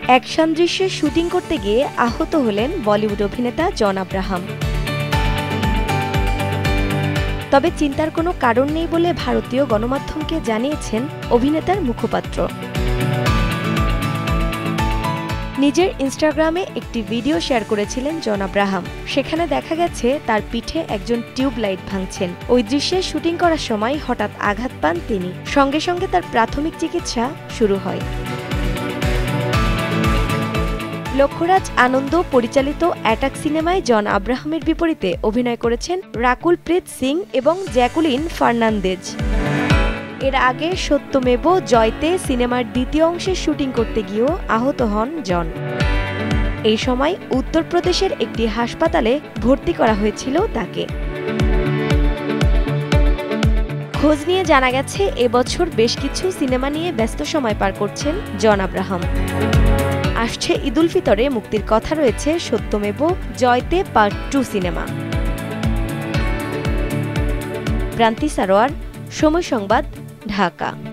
Action দৃশ্যের shooting করতে গিয়ে আহত হলেন বলিউড অভিনেতা জন আব্রাহাম। তবে চিন্তার কোনো কারণ নেই বলে ভারতীয় গণমাধ্যমকে জানিয়েছেন অভিনেতার মুখপাত্র। নিজের ইনস্টাগ্রামে একটি ভিডিও শেয়ার করেছিলেন জন আব্রাহাম। সেখানে দেখা গেছে তার পিঠে একজন টিউব লাইট ভাঙছেন। ওই দৃশ্যে শুটিং করার সময় হঠাৎ আঘাত পান তিনি। সঙ্গে সঙ্গে তার প্রাথমিক চিকিৎসা শুরু হয়। লক্ষ্যরাজ আনন্দ পরিচালিত অ্যাটাক সিনেমায় জন আব্রাহামের বিপরীতে অভিনয় করেছেন রাকুল প্রীত সিং এবং জ্যাকুলিন ফার্নান্দেজ। এর আগে সত্যমেব জয়তে সিনেমার দ্বিতীয় অংশের শুটিং করতে গিয়েও আহত হন জন। এই সময় উত্তরপ্রদেশের একটি হাসপাতালে ভর্তি করা হয়েছিল তাকে। খোঁজ নিয়ে জানা গেছে এবছর বেশ কিছু সিনেমা নিয়ে ব্যস্ত সময় পার করছেন জন আব্রাহাম। আসছে ঈদ উল ফিতরে মুক্তির কথা রয়েছে সত্যমেব জয়তে পার্ট 2 সিনেমা। প্রান্তি সারোয়ার, সময় সংবাদ, ঢাকা।